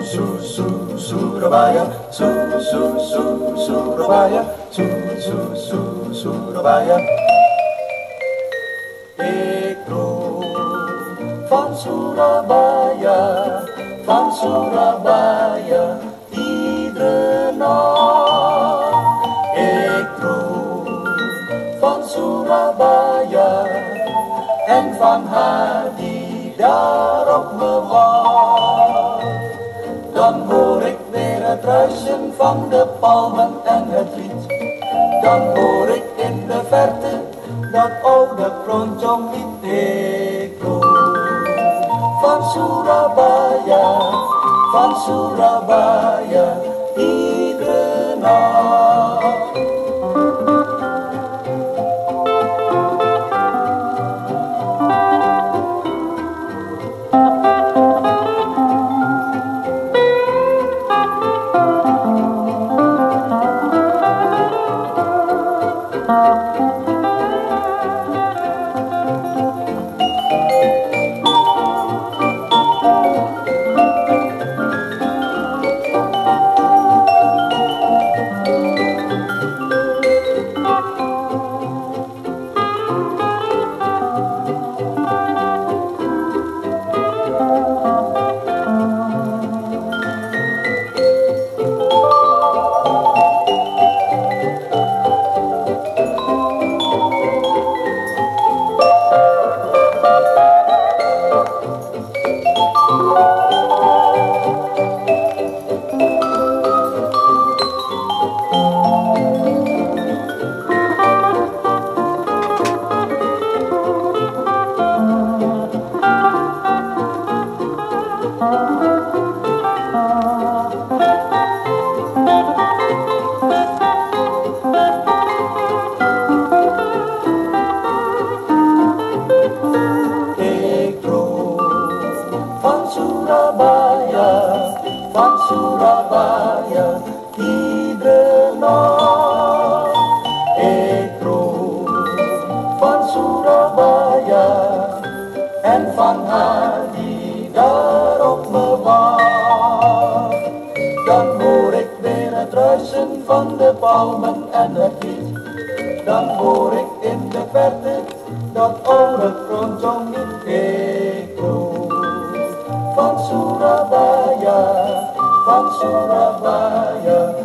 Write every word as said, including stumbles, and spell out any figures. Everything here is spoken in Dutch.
Su, Su, Surabaya, Su, Su, Su, Surabaya, Su, Su, Su, Surabaya. Ik roep van Surabaya, van Surabaya, iedere nacht. Ik roep van Surabaya en van haar die daar op me wacht. Dan hoor ik weer het ruisen van de palmen en het lied. Dan hoor ik in de verte dat oude kronjonglied. Ik roep van Surabaya, van Surabaya, iedere nacht. Van Surabaya, iedere nacht. Ik roep van Surabaya en van haar die daar op me wacht. Dan hoor ik weer het ruisen van de palmen en het lied. Dan hoor ik in de verte dat oude kronjonglied. Ik roep van Surabaya, van Surabaya.